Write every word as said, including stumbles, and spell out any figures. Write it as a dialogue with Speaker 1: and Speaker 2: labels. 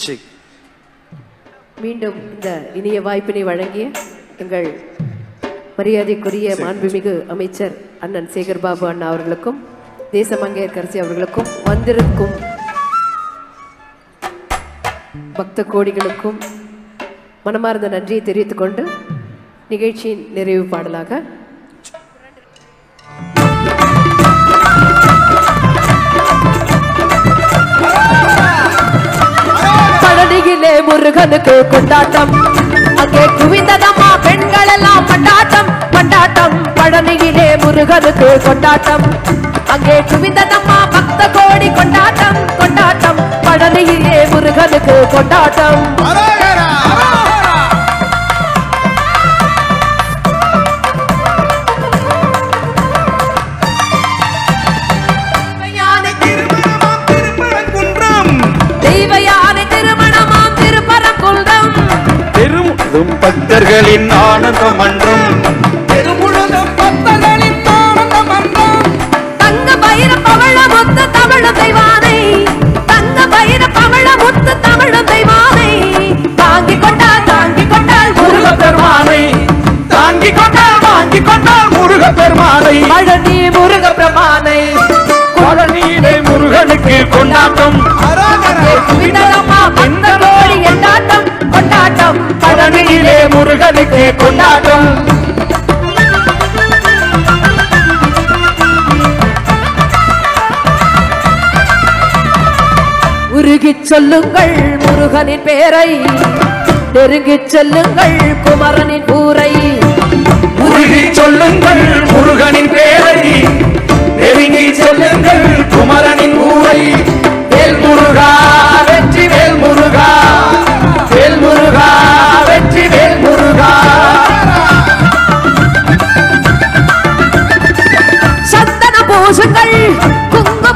Speaker 1: மீண்டும் இந்த இனிய வாய்ப்பினை வழங்கிய எங்கள் மரியாதைக்குரிய மாண்புமிகு அமைச்சர் அண்ணன் சேகர் பாபு அண்ணா அவர்களுக்கும் தேசமங்கையர்கரசி அவர்களுக்கும் வந்திருக்கும் பக்த கோடிகளுக்கும் மனமார்ந்த நன்றியை தெரிவித்துக் கொண்டு நிகழ்ச்சியின் நிறைவு பாடலாக பழனியிலே முருகனுக்கு கொண்டாட்டம், அங்கே குவிந்ததம்மா பெண்கள் எல்லாம் பண்டாட்டம் பண்டாட்டம். பழனியிலே முருகனுக்கு கொண்டாட்டம், அங்கே குவிந்ததம்மா பக்த கோடி கொண்டாட்டம் கொண்டாட்டம். பழனியிலே முருகனுக்கு கொண்டாட்டம்.
Speaker 2: பக்தர்களின் ஆனந்த மன்றம், பெருமுழுதும் பக்தர்களின் ஆனந்த மன்றம்.
Speaker 1: தங்க பயிர பவள முத்து தமிழும் தெய்வானை, தங்க பயிர பவள முத்து தமிழும் தெய்வானை. தாங்கி கொண்டால் தாங்கி கொண்டால் முருக பெருமானை,
Speaker 2: தாங்கி கொண்டால் வாங்கி கொண்டால் முருக பெருமானை.
Speaker 1: பழனி முருக பெருமானை,
Speaker 2: பழனியிலே முருகனுக்கு கொண்டாட்டம்,
Speaker 1: பக்த கோடி கொண்டாட்டம் கொண்டாட்டம்.
Speaker 2: பழனியிலே முருகனுக்கு கொண்டாட்டம்.
Speaker 1: உருகிச் சொல்லுங்கள் முருகனின் பேரை, நெருங்கிச் செல்லுங்கள் குமரனின் ஊரை.
Speaker 2: உருகிச் சொல்லுங்கள் முருகனின் பேரை, நெருங்கி செல்லுங்கள் குமரனின் ஊரை. வேல் முருகா வெற்றி வேல் முருகா, வேல் முருகா வெற்றி வேல் முருகா.
Speaker 1: சந்தன பூசுங்கள் குங்கும